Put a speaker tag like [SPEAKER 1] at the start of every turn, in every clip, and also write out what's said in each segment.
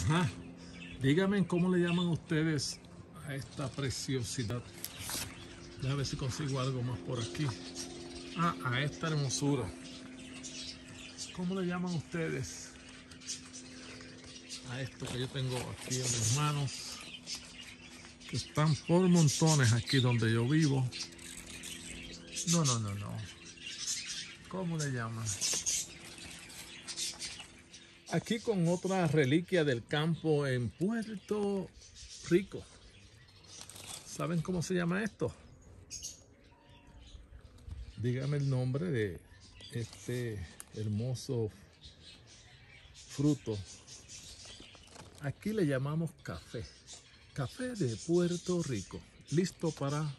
[SPEAKER 1] Ajá. Díganme cómo le llaman ustedes a esta preciosidad. Déjame ver si consigo algo más por aquí. A esta hermosura. ¿Cómo le llaman ustedes a esto que yo tengo aquí en mis manos? Que están por montones aquí donde yo vivo. No. ¿Cómo le llaman? Aquí con otra reliquia del campo en Puerto Rico. ¿Saben cómo se llama esto? Dígame el nombre de este hermoso fruto. Aquí le llamamos café. Café de Puerto Rico. Listo para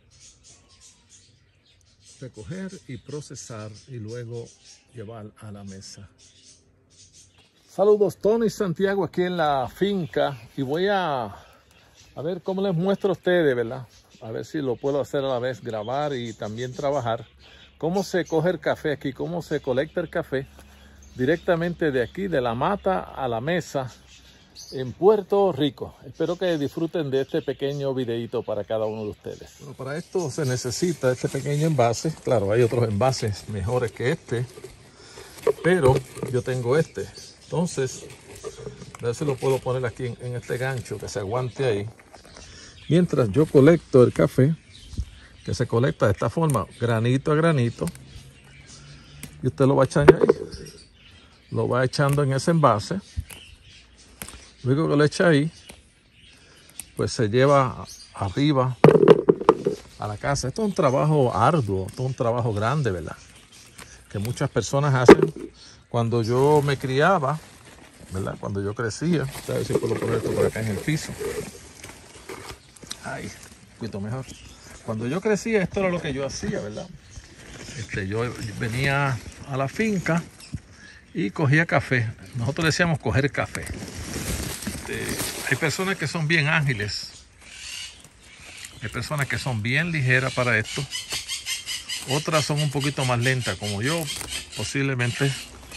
[SPEAKER 1] recoger y procesar y luego llevar a la mesa. Saludos, Tony Santiago aquí en la finca y voy a ver cómo les muestro a ustedes, ¿verdad? A ver si lo puedo hacer a la vez, grabar y también trabajar. Cómo se coge el café aquí, cómo se colecta el café directamente de aquí, de la mata a la mesa en Puerto Rico. Espero que disfruten de este pequeño videito para cada uno de ustedes. Bueno, para esto se necesita este pequeño envase. Claro, hay otros envases mejores que este, pero yo tengo este. Entonces, a ver si lo puedo poner aquí en este gancho que se aguante ahí. Mientras yo colecto el café, que se colecta de esta forma, granito a granito. Y usted lo va echando ahí. Lo va echando en ese envase. Luego que lo echa ahí, pues se lleva arriba a la casa. Esto es un trabajo arduo, esto es un trabajo grande, ¿verdad? Que muchas personas hacen. Cuando yo me criaba, ¿verdad? Cuando yo crecía, a ver si puedo poner esto por acá en el piso. Ay, un poquito mejor. Cuando yo crecía, esto era lo que yo hacía, ¿verdad? Yo venía a la finca y cogía café. Nosotros decíamos coger café. Hay personas que son bien ágiles. Hay personas que son bien ligeras para esto. Otras son un poquito más lentas, como yo, posiblemente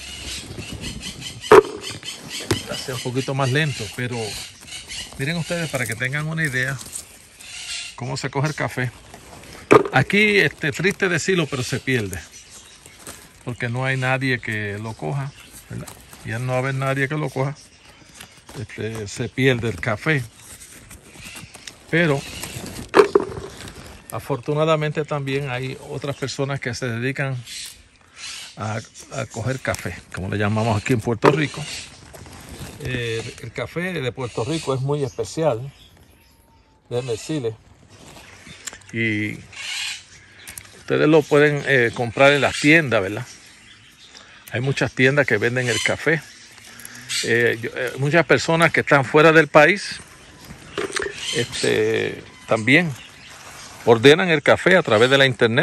[SPEAKER 1] sea un poquito más lento, pero miren ustedes para que tengan una idea cómo se coge el café. Aquí, triste decirlo, pero se pierde, porque no hay nadie que lo coja, ¿verdad? Y al no haber nadie que lo coja, se pierde el café. Pero afortunadamente también hay otras personas que se dedican a coger café, como le llamamos aquí en Puerto Rico. El café de Puerto Rico es muy especial, déjenme decirles, y ustedes lo pueden comprar en las tiendas, ¿verdad? Hay muchas tiendas que venden el café. Muchas personas que están fuera del país también ordenan el café a través de la internet.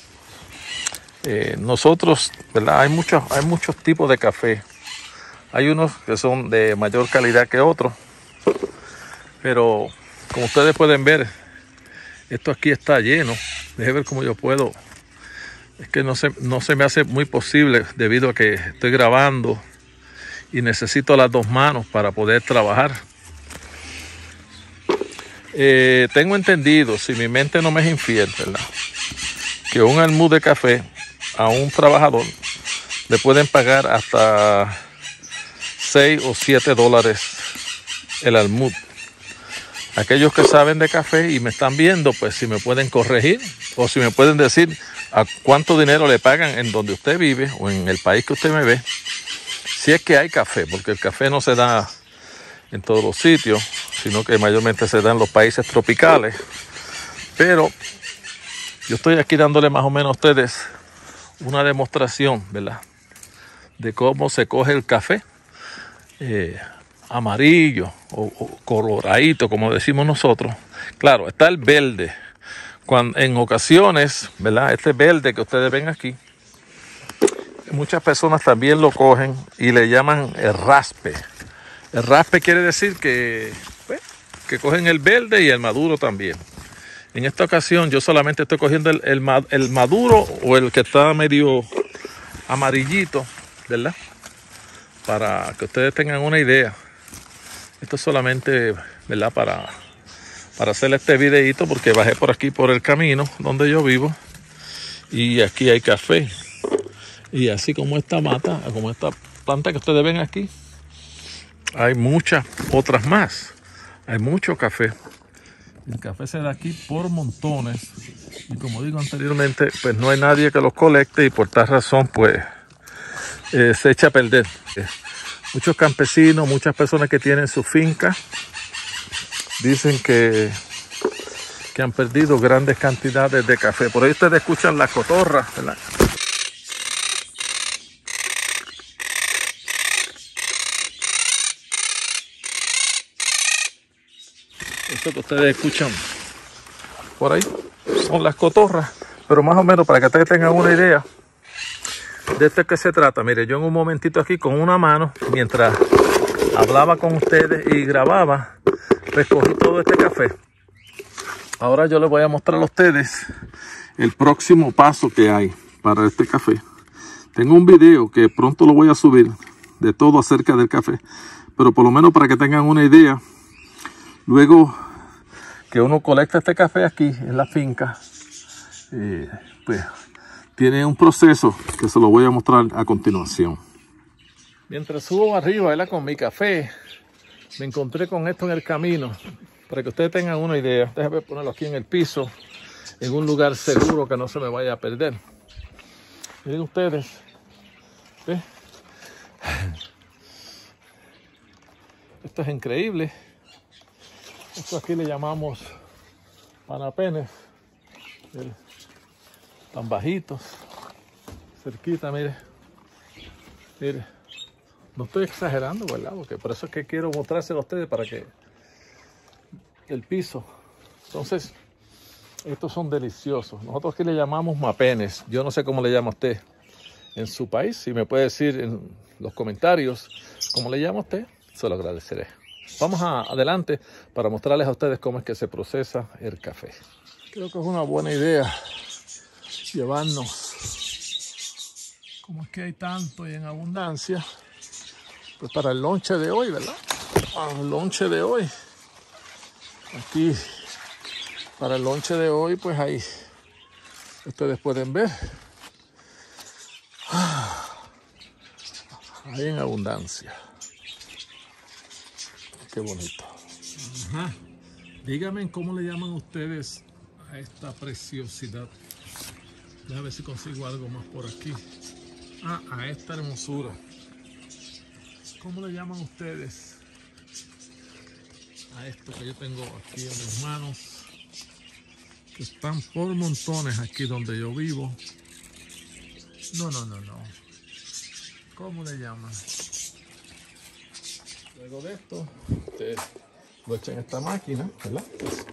[SPEAKER 1] Nosotros, ¿verdad? Hay muchos tipos de café. Hay unos que son de mayor calidad que otros, pero como ustedes pueden ver, esto aquí está lleno. Déjenme ver cómo yo puedo. Es que no se me hace muy posible debido a que estoy grabando y necesito las dos manos para poder trabajar. Tengo entendido, si mi mente no me es infiel, ¿verdad?, que un almud de café a un trabajador le pueden pagar hasta $6 o $7 el almud. Aquellos que saben de café y me están viendo, pues si me pueden corregir o si me pueden decir a cuánto dinero le pagan en donde usted vive o en el país que usted me ve, si es que hay café, porque el café no se da en todos los sitios, sino que mayormente se da en los países tropicales. Pero yo estoy aquí dándole más o menos a ustedes una demostración, ¿verdad?, de cómo se coge el café amarillo o coloradito, como decimos nosotros. Claro, está el verde. En ocasiones, ¿verdad?, este verde que ustedes ven aquí, muchas personas también lo cogen y le llaman el raspe. El raspe quiere decir que cogen el verde y el maduro también. En esta ocasión yo solamente estoy cogiendo el maduro o el que está medio amarillito, ¿verdad?, para que ustedes tengan una idea. Esto es solamente, ¿verdad? Para hacer este videito, porque bajé por aquí por el camino donde yo vivo y aquí hay café. Y así como esta mata, como esta planta que ustedes ven aquí, hay muchas otras más. Hay mucho café. El café se da aquí por montones. Y como digo anteriormente, pues no hay nadie que los colecte y por tal razón, pues se echa a perder. Muchos campesinos, muchas personas que tienen su finca, dicen que han perdido grandes cantidades de café. Por ahí ustedes escuchan las cotorras, ¿verdad? Eso que ustedes escuchan por ahí son las cotorras, pero más o menos para que ustedes tengan una idea de esto que se trata. Mire, yo en un momentito aquí con una mano, mientras hablaba con ustedes y grababa, recogí todo este café. Ahora yo les voy a mostrar a ustedes el próximo paso que hay para este café. Tengo un video que pronto lo voy a subir de todo acerca del café, pero por lo menos para que tengan una idea. Luego que uno colecta este café aquí en la finca, pues tiene un proceso que se lo voy a mostrar a continuación. Mientras subo arriba, ¿verdad? Con mi café, me encontré con esto en el camino, para que ustedes tengan una idea. Déjenme ponerlo aquí en el piso, en un lugar seguro que no se me vaya a perder. Miren ustedes, ¿ves? Esto es increíble. Esto aquí le llamamos panapenes, tan bajitos, cerquita, mire, mire, no estoy exagerando, ¿verdad? Porque por eso es que quiero mostrárselo a ustedes para que el piso. Entonces, estos son deliciosos. Nosotros aquí le llamamos mapenes. Yo no sé cómo le llama usted en su país. Si me puede decir en los comentarios cómo le llama usted, se lo agradeceré. Vamos adelante para mostrarles a ustedes cómo es que se procesa el café. Creo que es una buena idea llevarnos, como es que hay tanto y en abundancia, pues para el lonche de hoy, ¿verdad? Para el lonche de hoy. Aquí, para el lonche de hoy, pues ahí ustedes pueden ver. Ahí en abundancia. Qué bonito. Ajá. Díganme cómo le llaman ustedes a esta preciosidad. Déjame ver si consigo algo más por aquí. A esta hermosura. ¿Cómo le llaman ustedes a esto que yo tengo aquí en mis manos? Que están por montones aquí donde yo vivo. No. ¿Cómo le llaman? Luego de esto, ustedes lo echan en esta máquina, ¿verdad?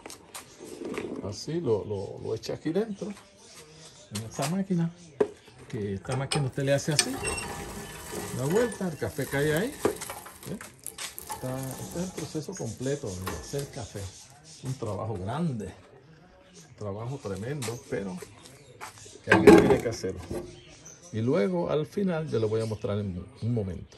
[SPEAKER 1] Así lo echa aquí dentro, en esta máquina. Que esta máquina usted le hace así, da vuelta, el café cae ahí. Este es el proceso completo de hacer café. Es un trabajo grande, un trabajo tremendo, pero que alguien tiene que hacerlo. Y luego al final yo les voy a mostrar en un momento.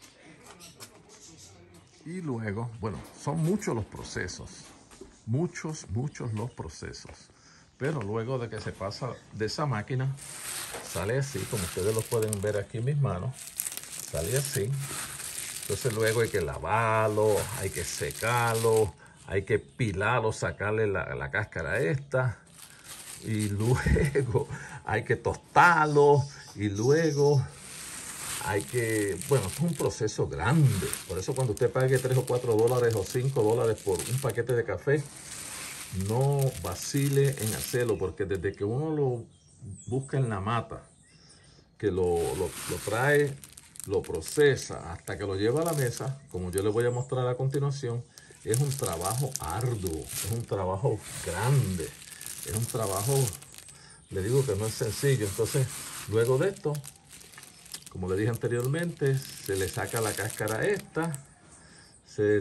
[SPEAKER 1] Y luego, bueno, son muchos los procesos, muchos los procesos. Pero luego de que se pasa de esa máquina, sale así, como ustedes lo pueden ver aquí en mis manos, sale así. Entonces luego hay que lavarlo, hay que secarlo, hay que pilarlo, sacarle la cáscara esta. Y luego hay que tostarlo y luego hay que, bueno, es un proceso grande. Por eso cuando usted pague $3 o $4 o $5 por un paquete de café, no vacile en hacerlo, porque desde que uno lo busca en la mata, que lo trae, lo procesa, hasta que lo lleva a la mesa, como yo les voy a mostrar a continuación, es un trabajo arduo, es un trabajo grande, es un trabajo, le digo que no es sencillo. Entonces, luego de esto, como le dije anteriormente, se le saca la cáscara esta, se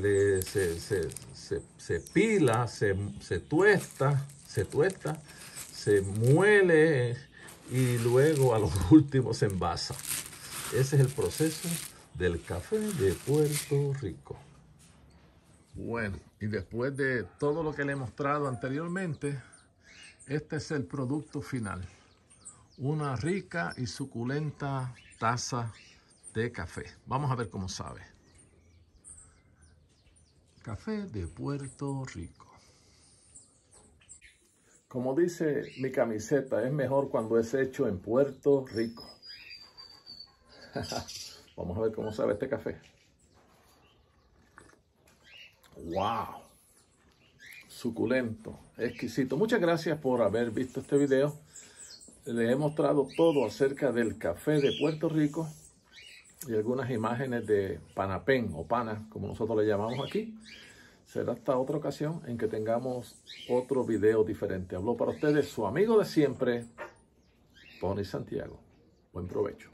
[SPEAKER 1] pila, se tuesta, se muele y luego a lo último se envasa. Ese es el proceso del café de Puerto Rico. Bueno, y después de todo lo que le he mostrado anteriormente, este es el producto final. Una rica y suculenta taza de café. Vamos a ver cómo sabe. Café de Puerto Rico. Como dice mi camiseta, es mejor cuando es hecho en Puerto Rico. Vamos a ver cómo sabe este café. ¡Wow! Suculento, exquisito. Muchas gracias por haber visto este video. Les he mostrado todo acerca del café de Puerto Rico y algunas imágenes de panapén o pana, como nosotros le llamamos aquí. Será hasta otra ocasión en que tengamos otro video diferente. Habló para ustedes su amigo de siempre, Tony Santiago. Buen provecho.